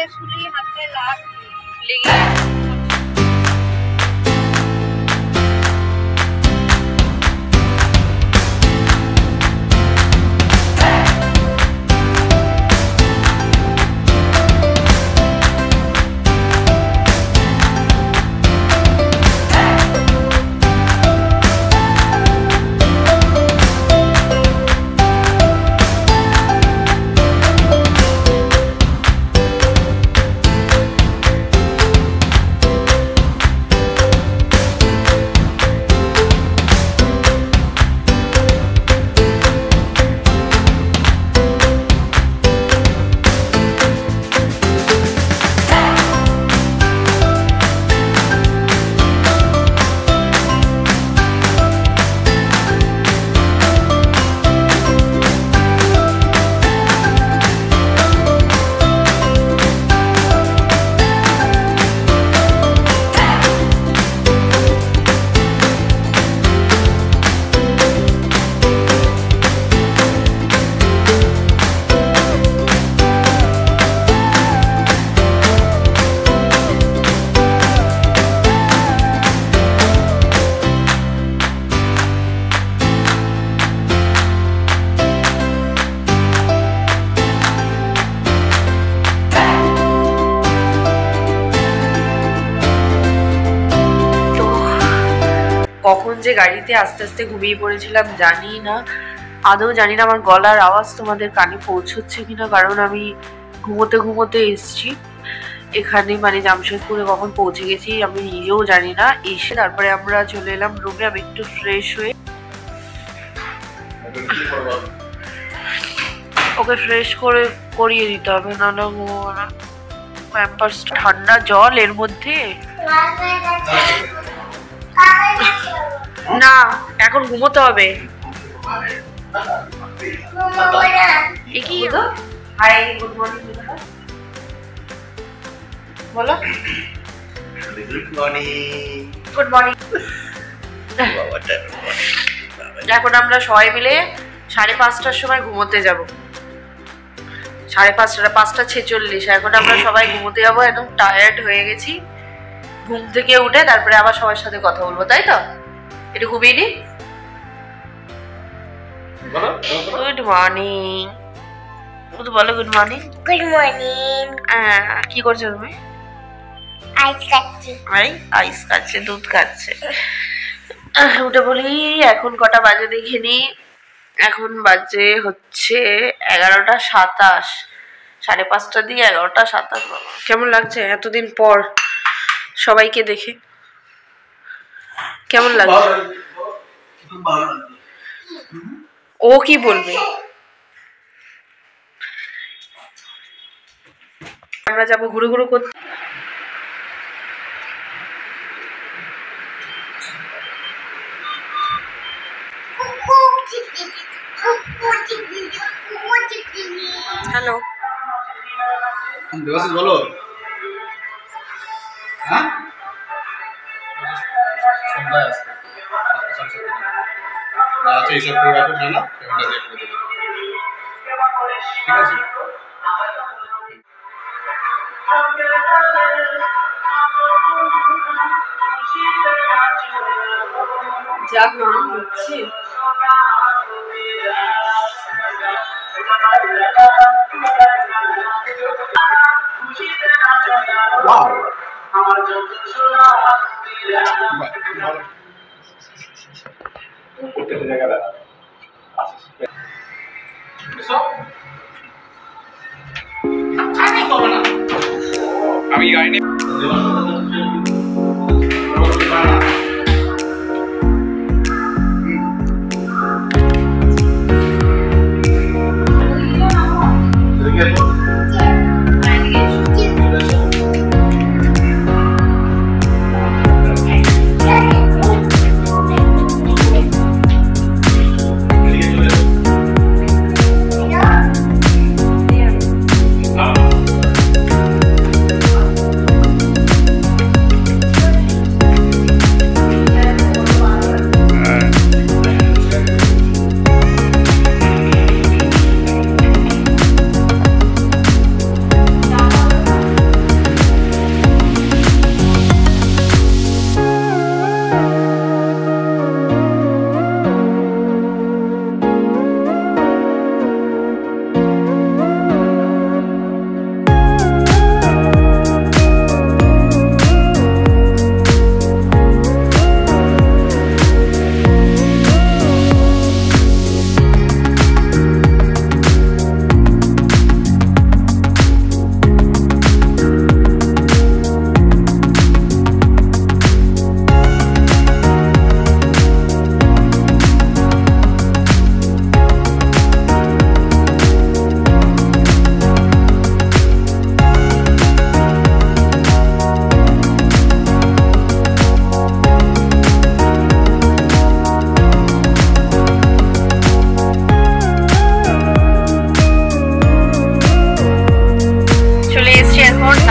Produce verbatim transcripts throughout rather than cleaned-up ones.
শুলি হাতে লাগ লেগে কখন যে গাড়িতে আস্তে আস্তে ঘুমিয়ে পড়েছিলাম জানি না, আদৌ জানি না আমার গলার আওয়াজ তোমাদের কানে পৌঁছচ্ছে কিনা, কারণ আমি ঘুমোতে ঘুমোতে এসছি এখানে, মানে জামশেদপুরে কখন পৌঁছে গেছি আমি নিজেও জানি না। এসে তারপরে আমরা চলে এলাম রুমে, আমি একটু ফ্রেশ হয়ে ওকে ফ্রেশ করে করিয়ে দিতে হবে, না না ঘুমোবো না। প্যাম্পার্স ঠান্ডা জল এর মধ্যে না, এখন ঘুমোতে হবে। কি হাই গুড মর্নিং বলো। Good morning good morning. এখন আমরা সবাই মিলে সাড়ে পাঁচটার সময় ঘুমোতে যাব, সাড়ে পাঁচটা পাঁচটা ছেচল্লিশ। এখন আমরা সবাই ঘুমোতে যাবো, একদম টায়ার্ড হয়ে গেছি। ঘুম থেকে উঠে তারপরে আবার সবার সাথে কথা বলবো, তাই তো? একটু ঘুমিয়ে নি। গুড মর্নিং বলো। Good morning good morning. কি করছো তুমি? আইস খাচ্ছি। আইস খাচ্ছে, দুধ খাচ্ছে। উঠে বলি এখন কটা বাজে দেখিনি। এখন বাজে হচ্ছে এগারোটা সাতাশ, সাড়ে পাঁচটা দিয়ে এগারোটা সাতাশ। বাবা কেমন লাগছে এতদিন পর সবাইকে দেখে? কেমন লাগছে? ও কি বলবে? আমরা যাবো ঘুরু ঘুরু করতে। হ্যালো দেবাশিস বলো। হ্যাঁ সন্ধ্যায় আসতে আচ্ছা, এইসব করে রাখো না না, পেমেন্টটা দিয়ে করে দেবো, ঠিক আছে? যা গান হচ্ছে ওয়াও আমি গাইনি।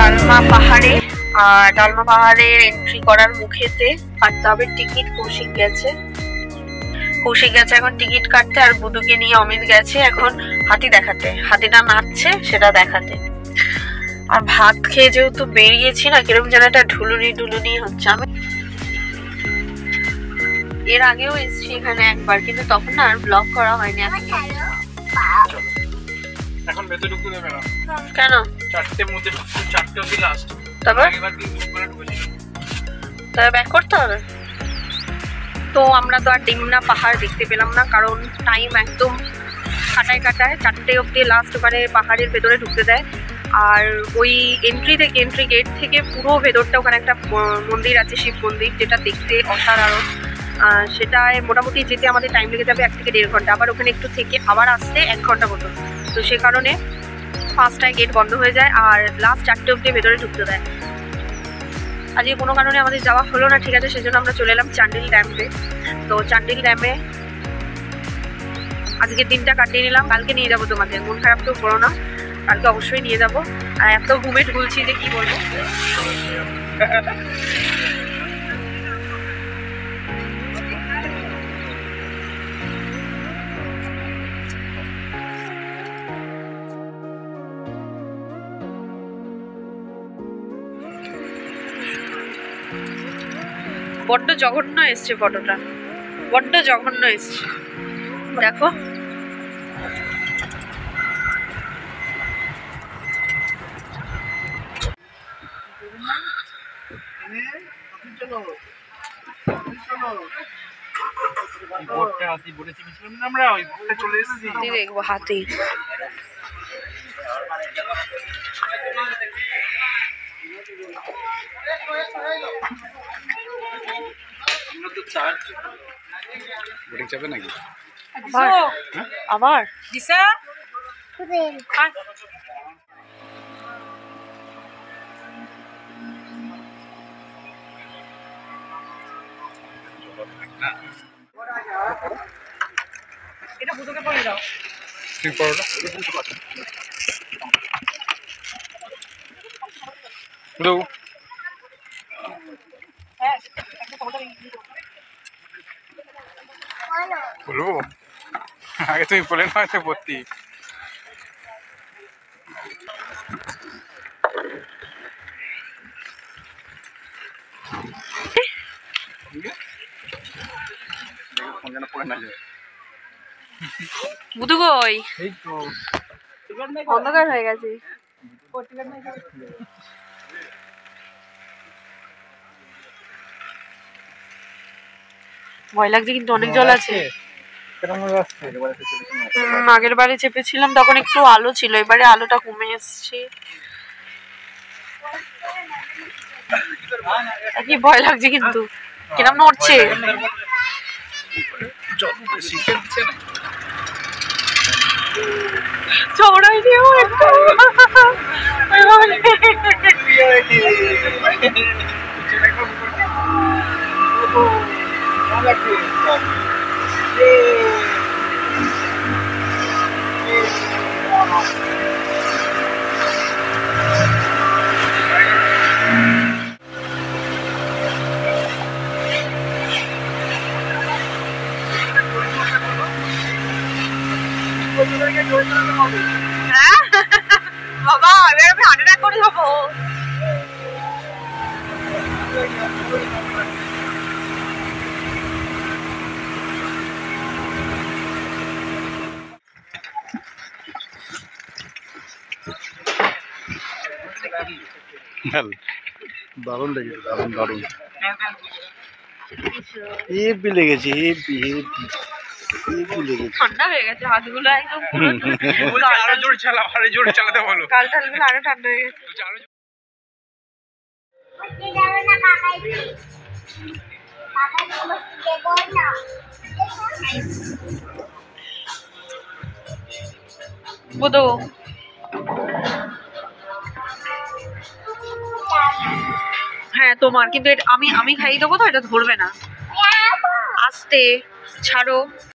ডালমা পাহাড়ে। আর ডালমা পাহাড়ের এন্ট্রি করার মুখেতে কাটতে হবে টিকিট। কৌশিক গেছে কৌশিক গেছে এখন টিকিট কাটতে, আর বুধুকে নিয়ে অমিত গেছে এখন হাতি দেখাতে, হাতিটা নাচছে সেটা দেখাতে। আর ভাত খেয়ে যেহেতু বেরিয়েছি না, কিরকম যেন একটা ঢুলুনি ঢুলুনি হচ্ছে। আমি এর আগেও এসেছি এখানে একবার, কিন্তু তখন না আর ব্লগ করা হয়নি। এখন ভেতরে ঢুকতে দেবে না। কেন? চারটের মধ্যে চারটে অবধি লাস্ট। তবে এবার দিন বুক করে ঢুকেছিল। তবে ব্যাক করতে হবে। তো আমরা তো আর ডিমনা পাহাড় দেখতে পেলাম না, কারণ টাইম একদম কাটায় কাটায়। চারটে অবধি লাস্ট মানে পাহাড়ের ভেতরে ঢুকতে দেয়। আর ওই এন্ট্রি থেকে এন্ট্রি গেট থেকে পুরো ভেতরটা ওখানে একটা মন্দির আছে, শিব মন্দির, যেটা দেখতে অসাধারণ। সেটায় মোটামুটি যেতে আমাদের টাইম লেগে যাবে এক থেকে দেড় ঘন্টা। আবার ওখানে একটু থেকে আবার আসতে এক ঘন্টা মতো। তো সে কারণে পাঁচটায় গেট বন্ধ হয়ে যায় আর লাস্ট চারটে অবধি ভেতরে ঢুকতে দেয়। আজকে কোনো কারণে আমাদের যাওয়া হলো না, ঠিক আছে, সেজন্য আমরা চলে এলাম চান্ডিল ড্যামে। তো চান্ডিল ড্যামে আজকের দিনটা কাটিয়ে নিলাম। কালকে নিয়ে যাবো তোমাদের, মন খারাপ তো করো না, কালকে অবশ্যই নিয়ে যাবো। আর এত ঘুমে ঢুলছি যে কি বলবো। বড্ড জঘন্য এসছে ফটোটা, বড্ড জঘন্য এসছে দেখো। দেখবো হাতি। যাবে নাকি আবার দিশা এটা বুঝতে পড়ে দাও। ঠিক পড়ো না হ্যাঁ বলবো আগে তুমি বলে না তো ভর্তি। বুধু কই? অন্ধকার হয়ে গেছে। ভয় লাগছে কিন্তু অনেক জল আছে। আগের বারে চেপেছিলাম তখন একটু আলো ছিল, এবারে আলোটা কমে এসছে। কি ভয় লাগছে কিন্তু, কিরম নড়ছে। চড়াই দিও একটু। বাবা এবার আমি হার্ট অ্যাটাক করে যাবো। দারুণ লেগেছে, দারুণ দারুণ হেভি লেগেছে, হেভি হেভি হেভি লেগেছে। ঠান্ডা হয়ে গেছে হাতগুলো একদম। আরো জোরে চালাও, আরো জোরে চালাতে বলো। কাল টালগুলো আরো ঠান্ডা হয়ে গেছে। বুধু হ্যাঁ তোমার, কিন্তু আমি আমি খাইয়ে দেবো তো, এটা ধরবে না। আস্তে ছাড়ো।